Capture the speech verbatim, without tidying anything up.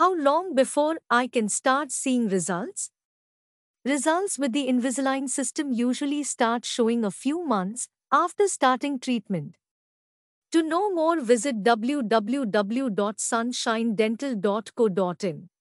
How long before I can start seeing results? Results with the Invisalign system usually start showing a few months after starting treatment. To know more, visit w w w dot sunshine dental dot co dot in.